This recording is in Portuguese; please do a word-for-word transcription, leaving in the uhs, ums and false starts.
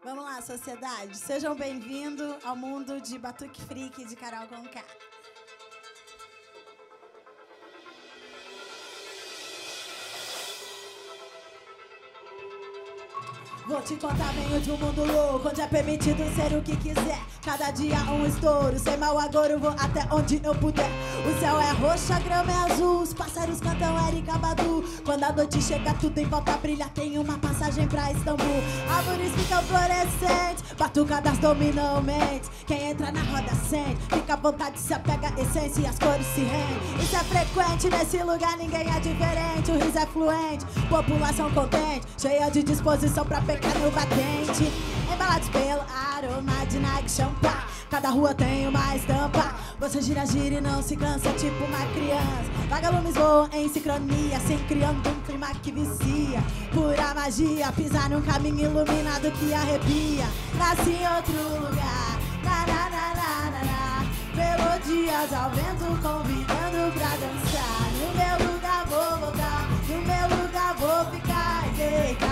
Vamos lá, sociedade. Sejam bem-vindos ao mundo de Batuque Freak de Carol Conká. Vou te contar, venho de um mundo louco, onde é permitido ser o que quiser. Cada dia um estouro, sem mal agouro, vou até onde eu puder. O céu é roxo, a grama é azul, os pássaros cantam Erika Badu. Quando a noite chega, tudo em volta brilha, tem uma passagem pra Istambul. Árvores ficam fluorescentes, batucadas dominam mentes. Quem entra na roda sente, fica à vontade, se apega à essência e as cores se rendem. Isso é frequente, nesse lugar ninguém é diferente. O riso é fluente, população contente, cheia de disposição pra pegar no batente. Embalados pelo aroma de Nike Shampoo, cada rua tem uma estampa. Você gira, gira e não se cansa, tipo uma criança. Vagalumes voam em sincronia, assim criando um clima que vicia. Pura magia, pisar num caminho iluminado que arrepia. Nasci em outro lugar, na na na na na na. Melodias ao vento convidando pra dançar. No meu lugar vou voltar, no meu lugar vou ficar e